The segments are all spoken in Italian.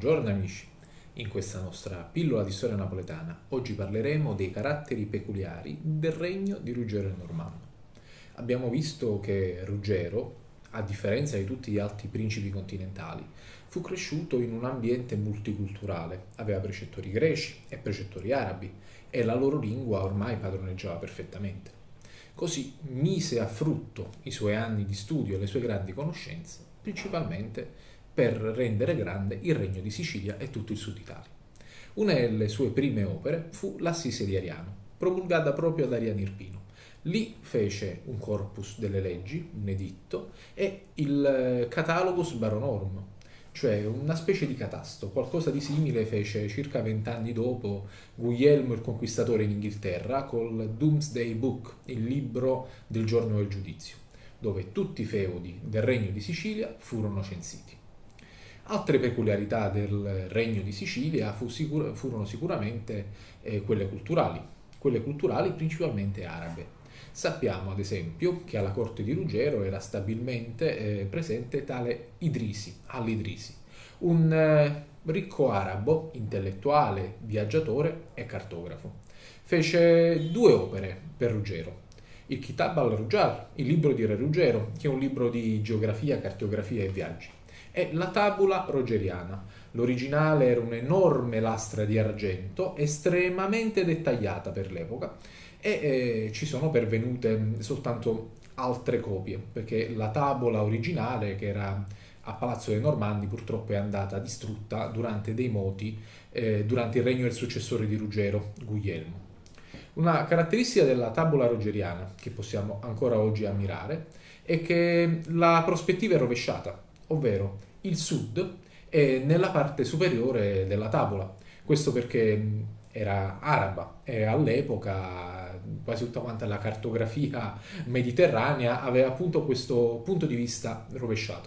Buongiorno amici, in questa nostra pillola di storia napoletana oggi parleremo dei caratteri peculiari del regno di Ruggero il Normanno. Abbiamo visto che Ruggero, a differenza di tutti gli altri principi continentali, fu cresciuto in un ambiente multiculturale, aveva precettori greci e precettori arabi e la loro lingua ormai padroneggiava perfettamente. Così mise a frutto i suoi anni di studio e le sue grandi conoscenze, principalmente per rendere grande il regno di Sicilia e tutto il sud Italia. Una delle sue prime opere fu l'Assise di Ariano, promulgata proprio da Ariano Irpino. Lì fece un corpus delle leggi, un editto, e il Catalogus Baronorum, cioè una specie di catasto. Qualcosa di simile fece circa 20 anni dopo Guglielmo il Conquistatore in Inghilterra col Domesday Book, il libro del giorno del giudizio, dove tutti i feudi del regno di Sicilia furono censiti. Altre peculiarità del regno di Sicilia furono sicuramente quelle culturali principalmente arabe. Sappiamo ad esempio che alla corte di Ruggero era stabilmente presente tale Idrisi, al-Idrisi, un ricco arabo, intellettuale, viaggiatore e cartografo. Fece due opere per Ruggero: il Kitab al-Ruggiar, il libro di Re Ruggero, che è un libro di geografia, cartografia e viaggi, e la Tabula Rogeriana. L'originale era un'enorme lastra di argento, estremamente dettagliata per l'epoca, e ci sono pervenute soltanto altre copie, perché la tavola originale, che era a Palazzo dei Normanni, purtroppo è andata distrutta durante dei moti durante il regno del successore di Ruggero, Guglielmo. Una caratteristica della Tabula Rogeriana, che possiamo ancora oggi ammirare, è che la prospettiva è rovesciata, ovvero il sud è nella parte superiore della tavola. Questo perché era araba e all'epoca quasi tutta quanta la cartografia mediterranea aveva appunto questo punto di vista rovesciato.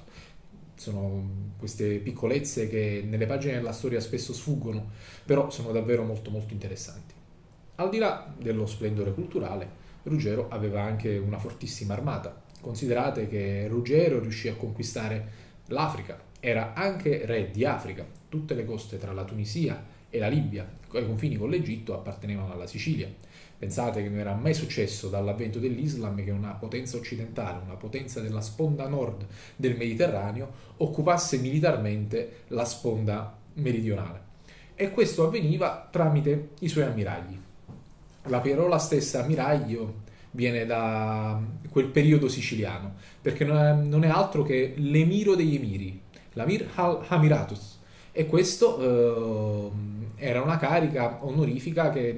Sono queste piccolezze che nelle pagine della storia spesso sfuggono, però sono davvero molto molto interessanti. Al di là dello splendore culturale, Ruggero aveva anche una fortissima armata. Considerate che Ruggero riuscì a conquistare l'Africa, era anche re di Africa. Tutte le coste tra la Tunisia e la Libia, ai confini con l'Egitto, appartenevano alla Sicilia. Pensate che non era mai successo dall'avvento dell'Islam che una potenza occidentale, una potenza della sponda nord del Mediterraneo, occupasse militarmente la sponda meridionale. E questo avveniva tramite i suoi ammiragli. La parola stessa ammiraglio viene da quel periodo siciliano, perché non è altro che l'emiro degli emiri, l'Amir al-Hamiratus, e questo era una carica onorifica che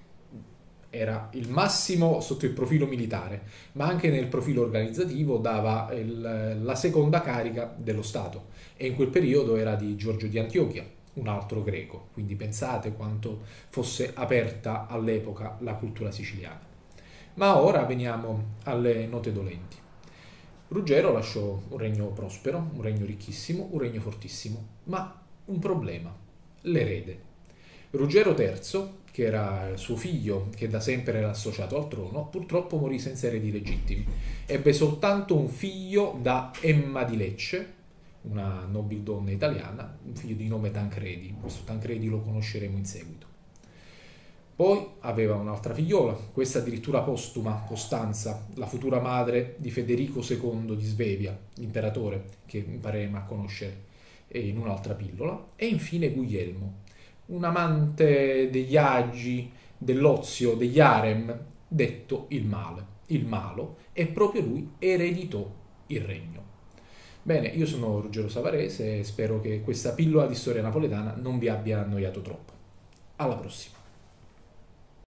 era il massimo sotto il profilo militare, ma anche nel profilo organizzativo dava la seconda carica dello Stato, e in quel periodo era di Giorgio di Antiochia, un altro greco, quindi pensate quanto fosse aperta all'epoca la cultura siciliana. Ma ora veniamo alle note dolenti. Ruggero lasciò un regno prospero, un regno ricchissimo, un regno fortissimo, ma un problema: l'erede. Ruggero III, che era suo figlio, che da sempre era associato al trono, purtroppo morì senza eredi legittimi. Ebbe soltanto un figlio da Emma di Lecce, una nobildonna italiana, un figlio di nome Tancredi. Questo Tancredi lo conosceremo in seguito. Poi aveva un'altra figliola, questa addirittura postuma, Costanza, la futura madre di Federico II di Svevia, l'imperatore, che impareremo a conoscere in un'altra pillola. E infine Guglielmo, un amante degli agi, dell'ozio, degli harem, detto il male, il malo, e proprio lui ereditò il regno. Bene, io sono Ruggero Savarese e spero che questa pillola di storia napoletana non vi abbia annoiato troppo. Alla prossima!